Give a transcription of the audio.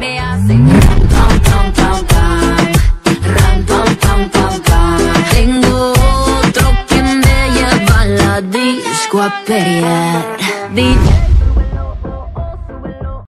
me hace pam, pam, pam, pam, ram, pam, pam, pam, pam. Tengo otro que me lleva a la disco a pelear. DJ